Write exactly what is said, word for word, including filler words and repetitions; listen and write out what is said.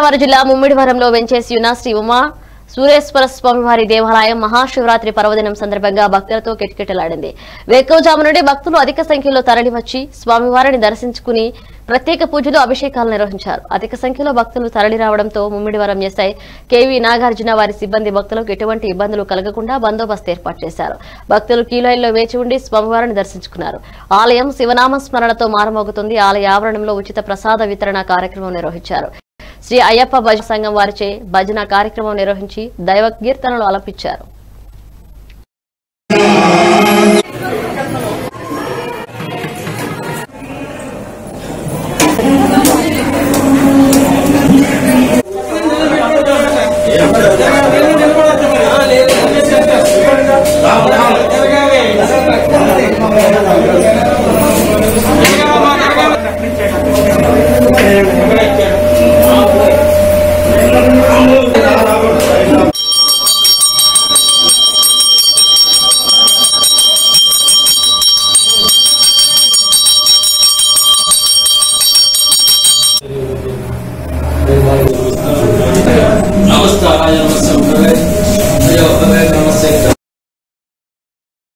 గోదావరి జిల్లా ముమ్మిడివరంలో వెంచేసి ఉన్న శ్రీ ఉమా సూరేశ్వర స్వామివారి దేవాలయం మహాశివరాత్రి పర్వదినం సందర్భంగా భక్తులతో కిటకిటలాడింది. వేకువజాము నుండి భక్తులు అధిక సంఖ్యలో తరలివచ్చి స్వామివారిని దర్శించుకుని ప్రత్యేక పూజలు అభిషేకాలు నిర్వహించారు. అధిక సంఖ్యలో భక్తులు తరలి రావడంతో ముమ్మిడివరం ఎస్ఐ కేవీ నాగార్జున వారి సిబ్బంది భక్తులకు ఎటువంటి ఇబ్బందులు కలగకుండా బందోబస్తు ఏర్పాటు చేశారు. భక్తులు క్యూ లైన్లో వేచి ఉండి స్వామివారిని దర్శించుకున్నారు. ఆలయం శివనామ స్మరణతో మారుమోగుతుంది. ఆలయ ఆవరణంలో ఉచిత ప్రసాద వితరణ కార్యక్రమం నిర్వహించారు. శ్రీ అయ్యప్ప భజన సంఘం వారిచే భజన కార్యక్రమం నిర్వహించి దైవ కీర్తనలు ఆలపించారు. नमस्कार